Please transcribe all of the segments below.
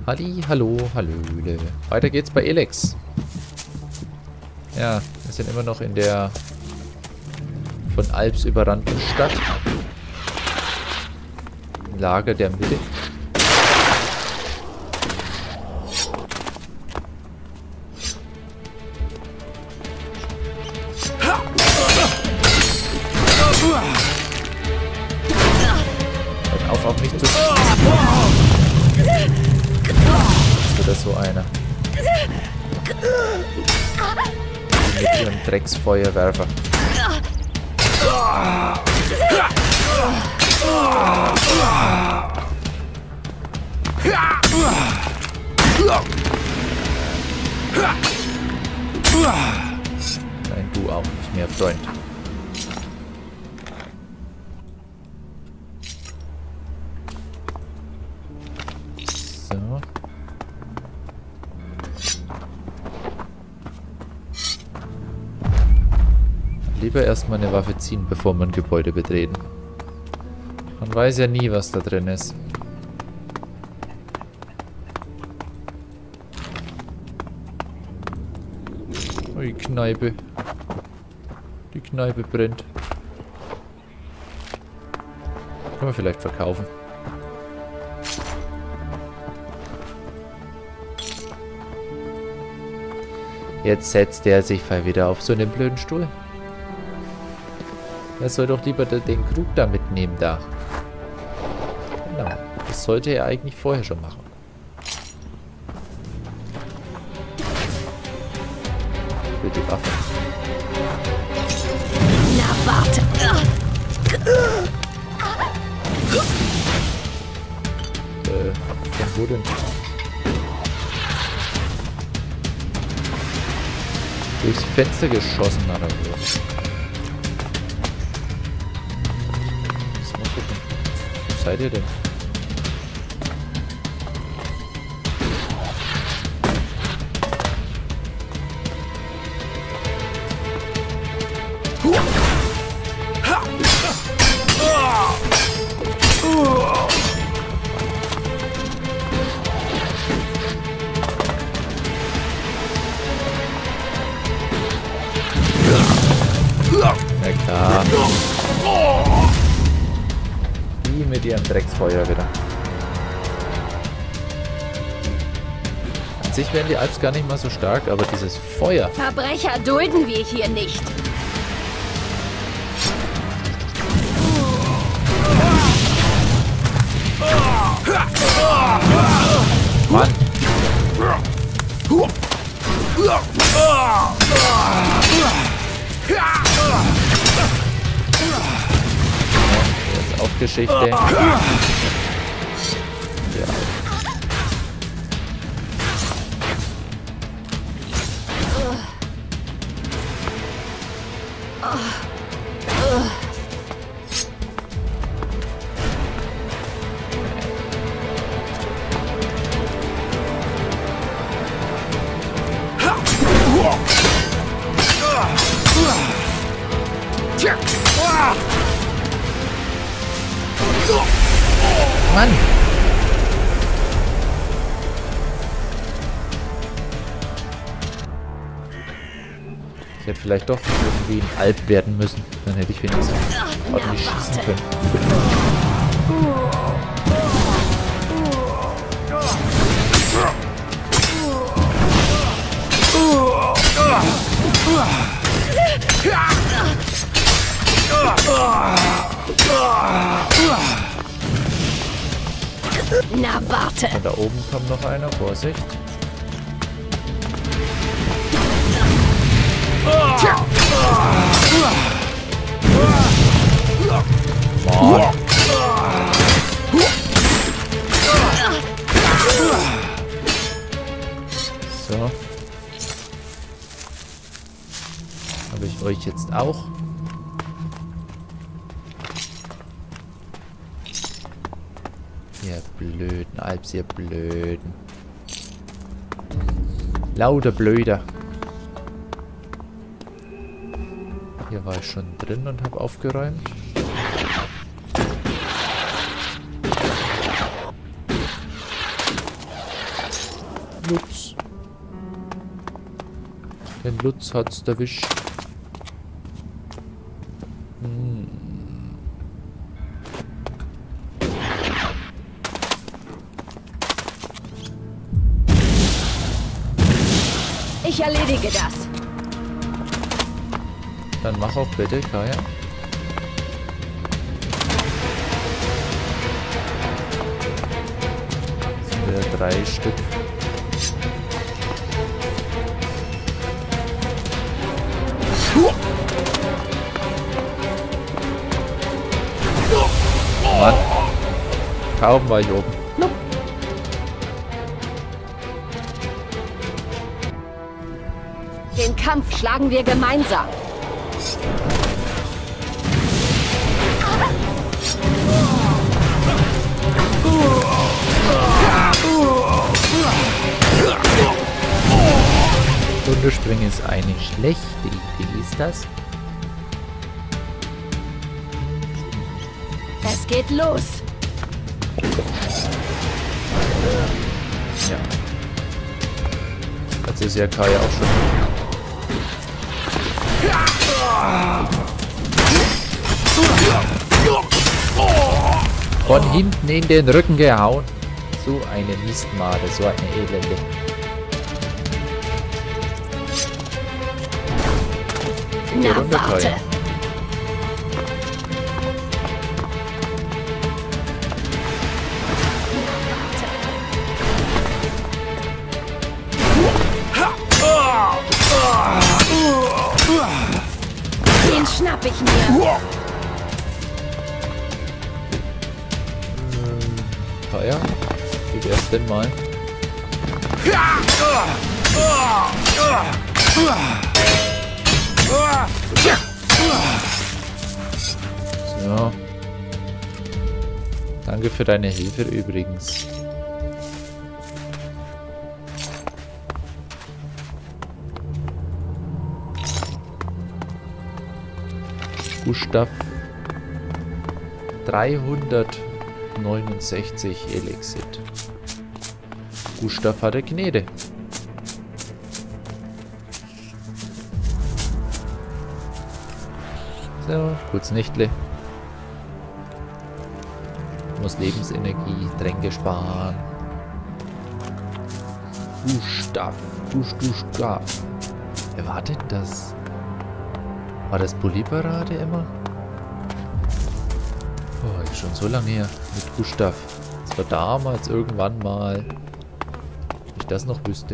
Halli, hallo, hallöle. Weiter geht's bei Elex. Ja, wir sind immer noch in der von Alps überrannten Stadt. Im Lager der Mitte. Hört auf mich zu schießen. Ist wieder so einer. Die mit ihrem Drecksfeuerwerfer. Nein, du auch nicht mehr, Freund. So. Lieber erstmal eine Waffe ziehen, bevor man Gebäude betreten. Man weiß ja nie, was da drin ist. Oh, die Kneipe. Die Kneipe brennt. Können wir vielleicht verkaufen. Jetzt setzt er sich mal wieder auf so einen blöden Stuhl. Er soll doch lieber den Krug da mitnehmen da. Genau. Das sollte er eigentlich vorher schon machen. Ich will die Waffe. Na, warte. Von wo denn? Durchs Fenster geschossen, oder so. Mal gucken. Wo seid ihr denn? Na klar. Die mit ihrem Drecksfeuer wieder. An sich wären die Alps gar nicht mal so stark, aber dieses Feuer. Verbrecher dulden wir hier nicht. Mann. Das ist auch Geschichte. Ja. Mann! Ich hätte vielleicht doch irgendwie ein Alp werden müssen. Dann hätte ich wenigstens ordentlich schießen können. Na, warte. Von da oben kommt noch einer. Vorsicht. Mann. So. Habe ich euch jetzt auch. Ihr blöden Alps, ihr blöden. Lauter Blöder. Hier war ich schon drin und habe aufgeräumt. Lutz. Den Lutz hat's erwischt. Ich erledige das. Dann mach auch bitte, Kaya. Das sind wieder 3 Stück. Mann. Kaum war ich oben. Den Kampf schlagen wir gemeinsam. Runterspringen ist eine schlechte Idee, ist das? Es geht los. Ja. Das ist ja Kaya auch schon. Von hinten in den Rücken gehauen. So eine Mistmade, so eine Elende. Na, Runter, warte. Kaya. Den schnapp ich mir. Kaya, wie wär's denn mal? So. Danke für deine Hilfe übrigens. Gustav 369 Elixit. Gustav hatte Gnede. So, kurz Nächtle. Muss Lebensenergie, Tränke sparen. Gustav. Gustav. Wer war denn das? War das Bulli-Parade immer? Oh, ist schon so lange her. Mit Gustav. Das war damals irgendwann mal. Wenn ich das noch wüsste.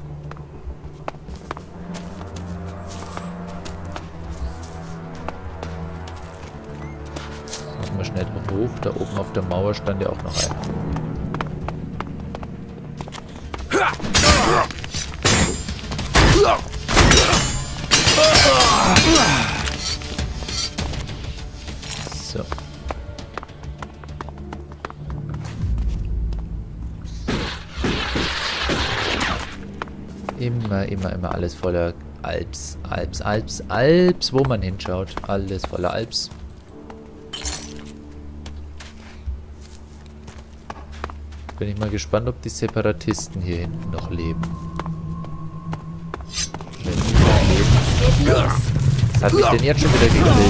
Müssen wir schnell hoch. Da oben auf der Mauer stand ja auch noch einer. So. Immer alles voller Alps, wo man hinschaut. Alles voller Alps. Bin ich mal gespannt, ob die Separatisten hier hinten noch leben. Wenn die noch leben. Was hat mich denn jetzt schon wieder gekillt?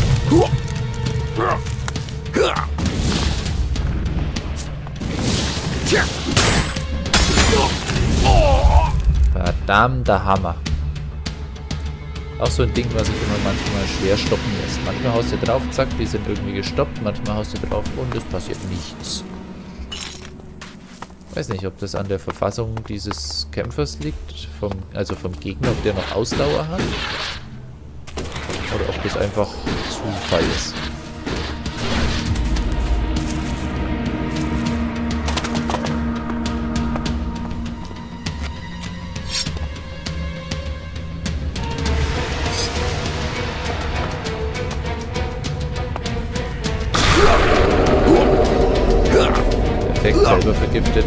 Verdammter Hammer. Auch so ein Ding, was sich immer manchmal schwer stoppen lässt. Manchmal haust du drauf, zack, die sind irgendwie gestoppt. Manchmal haust du drauf und es passiert nichts. Weiß nicht, ob das an der Verfassung dieses Kämpfers liegt, also vom Gegner, ob der noch Ausdauer hat. Oder ob das einfach Zufall ist. Perfekt, selber vergiftet.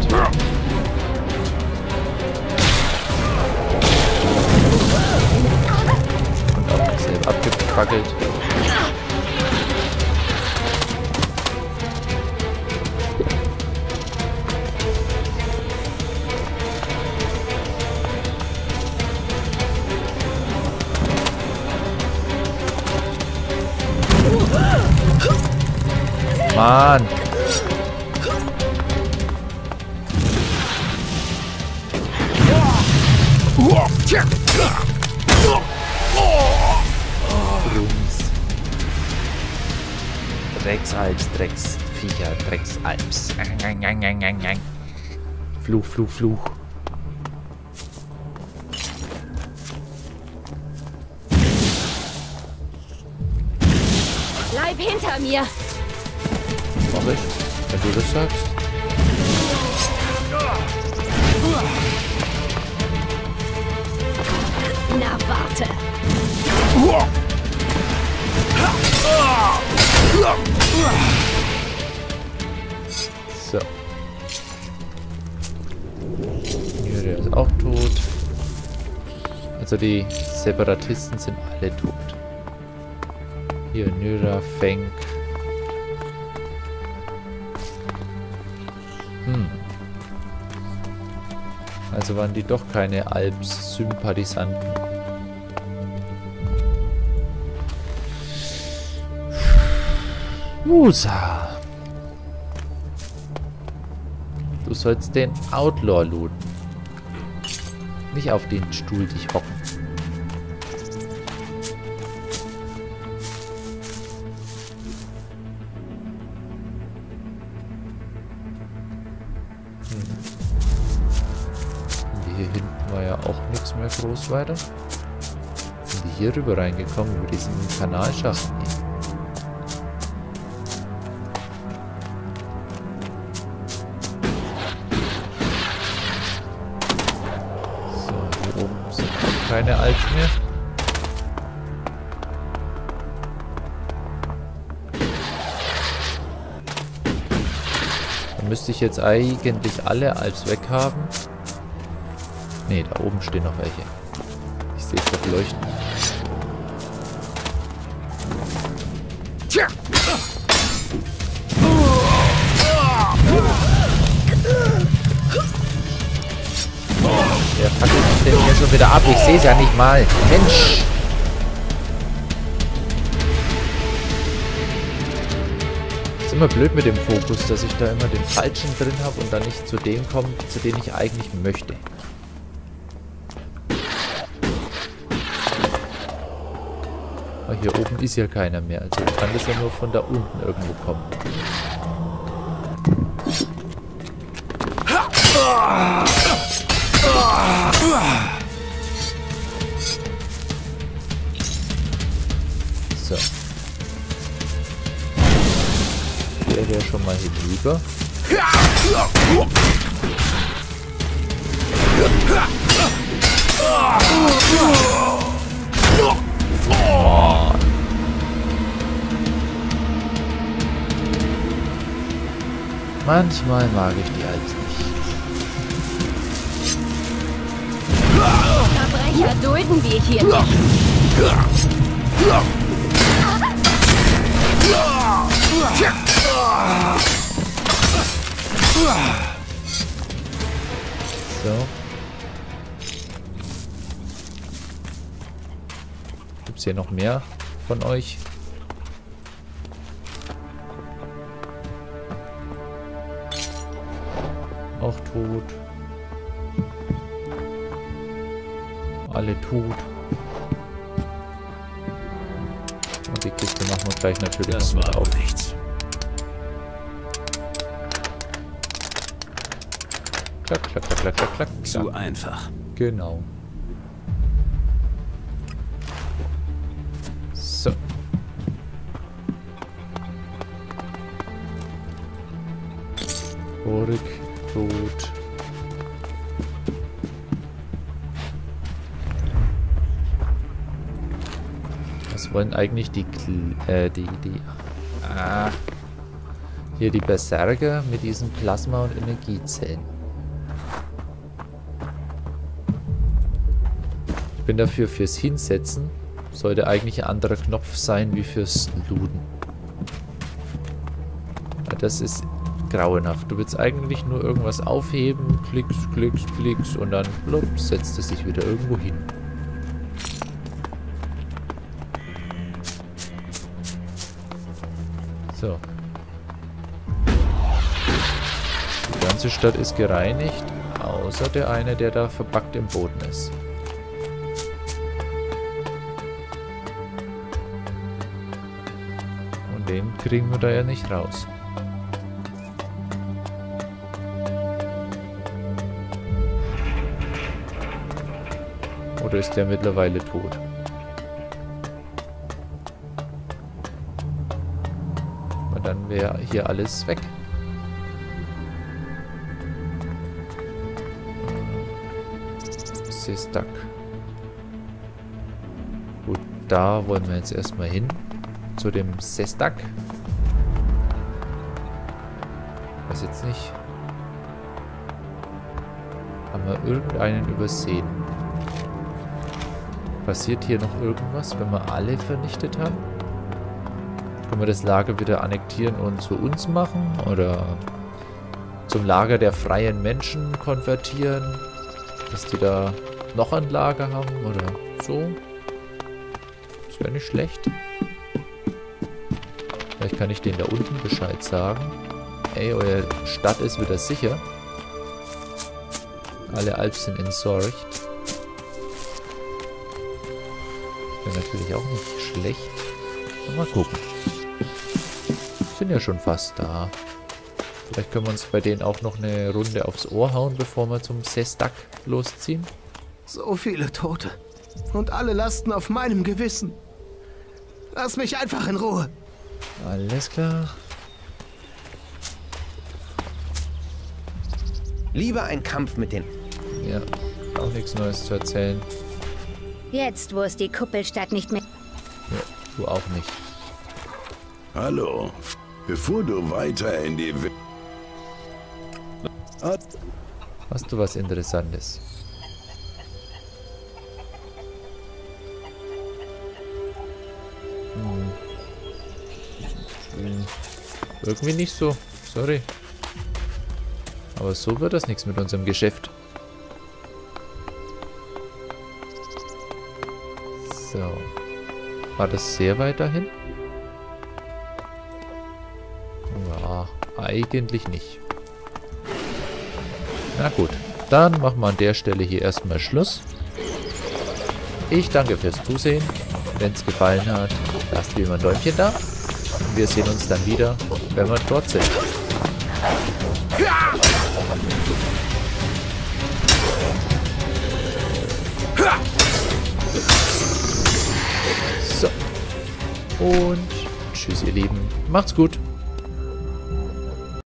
Und auch noch selber abgefackelt. Mann. Brums. Drecksalps, Drecksviecher, Drecksalps. Fluch, Fluch, Fluch. Bleib hinter mir. Mach ich, wenn du das sagst. Na, warte. So. Ja, der ist auch tot. Also die Separatisten sind alle tot. Hier, Nyra, Fenk. Also waren die doch keine Alps-Sympathisanten. Musa. Du sollst den Outlaw looten. Nicht auf den Stuhl dich hocken. Hier hinten war ja auch nichts mehr groß weiter. Sind die hier rüber reingekommen, über diesen Kanalschacht? Nee. So, hier oben sind auch keine Alts mehr. Dann müsste ich jetzt eigentlich alle Alps weghaben. Ne, da oben stehen noch welche. Ich sehe es doch leuchten. Der fackelt den hier schon wieder ab. Ich sehe es ja nicht mal. Mensch! Ist immer blöd mit dem Fokus, dass ich da immer den falschen drin habe und dann nicht zu dem komme, zu dem ich eigentlich möchte. Aber hier oben ist ja keiner mehr, also kann das ja nur von da unten irgendwo kommen. So. Der wäre schon mal hinüber. Oh. Manchmal mag ich die Alts nicht. Verbrecher dulden wir hier nicht. So. Gibt's hier noch mehr von euch? Auch tot. Alle tot. Und die Kiste machen wir gleich natürlich Das noch mit war auf. nichts. Klack, klack, klack, klack, klack, klack. Zu einfach. Genau. So. Burg, tot. Was wollen eigentlich hier die Berserker mit diesen Plasma- und Energiezellen? Ich bin dafür, fürs Hinsetzen sollte eigentlich ein anderer Knopf sein wie fürs Looten. Das ist grauenhaft. Du willst eigentlich nur irgendwas aufheben, klicks, klicks, klicks und dann blub, setzt es sich wieder irgendwo hin. So. ganze Stadt ist gereinigt, außer der eine, der da verbuggt im Boden ist. Und den kriegen wir da ja nicht raus. Oder ist der mittlerweile tot? Und dann wäre hier alles weg. Sestak. Gut, da wollen wir jetzt erstmal hin. Zu dem Sestak. Weiß jetzt nicht. Haben wir irgendeinen übersehen? Passiert hier noch irgendwas, wenn wir alle vernichtet haben? Können wir das Lager wieder annektieren und zu uns machen? Oder zum Lager der freien Menschen konvertieren? Dass die da noch ein Lager haben oder so? Das wäre nicht schlecht. Vielleicht kann ich denen da unten Bescheid sagen. Ey, eure Stadt ist wieder sicher. Alle Alps sind entsorgt. Wäre natürlich auch nicht schlecht. Mal gucken. Sind ja schon fast da. Vielleicht können wir uns bei denen auch noch eine Runde aufs Ohr hauen, bevor wir zum Sestak losziehen. So viele Tote. Und alle lasten auf meinem Gewissen. Lass mich einfach in Ruhe. Alles klar. Lieber ein Kampf mit den... Ja, auch nichts Neues zu erzählen. Jetzt, wo es die Kuppelstadt nicht mehr... Ja, du auch nicht. Hallo. Bevor du weiter in die... Hast du was Interessantes? Irgendwie nicht so. Sorry. Aber so wird das nichts mit unserem Geschäft. So. War das sehr weit dahin? Ja, eigentlich nicht. Na gut. Dann machen wir an der Stelle hier erstmal Schluss. Ich danke fürs Zusehen. Wenn es gefallen hat, lasst wie immer ein Däumchen da. Und wir sehen uns dann wieder, wenn wir dort sind. So. Und tschüss, ihr Lieben. Macht's gut.